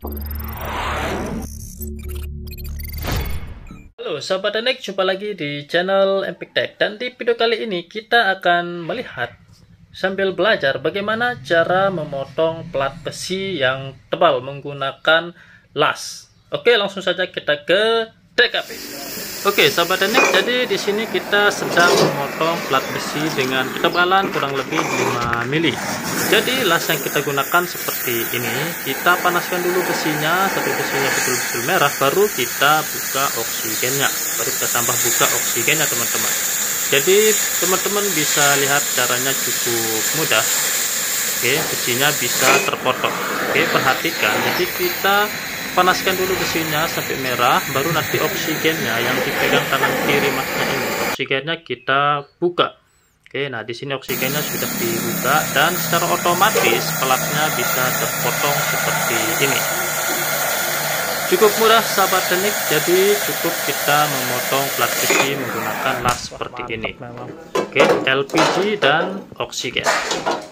Halo sahabat Teknik, jumpa lagi di channel Empik Tech. Dan di video kali ini kita akan melihat sambil belajar bagaimana cara memotong plat besi yang tebal menggunakan las. Oke, langsung saja kita ke TKP. Oke sahabat Teknik, jadi di sini kita sedang memotong plat besi dengan ketebalan kurang lebih 5 mili. Jadi las yang kita gunakan seperti ini. Kita panaskan dulu besinya sampai besinya betul-betul merah, baru kita buka oksigennya, baru kita tambah buka oksigennya teman-teman. Jadi teman-teman bisa lihat caranya cukup mudah. Oke, besinya bisa terpotong. Oke, perhatikan, jadi kita panaskan dulu besinya sampai merah, baru nanti oksigennya yang dipegang tangan kiri masnya ini, oksigennya kita buka. Oke, nah di sini oksigennya sudah dibuka dan secara otomatis platnya bisa terpotong seperti ini. Cukup mudah sahabat teknik, jadi cukup kita memotong plat besi menggunakan las seperti ini. Oke, LPG dan oksigen.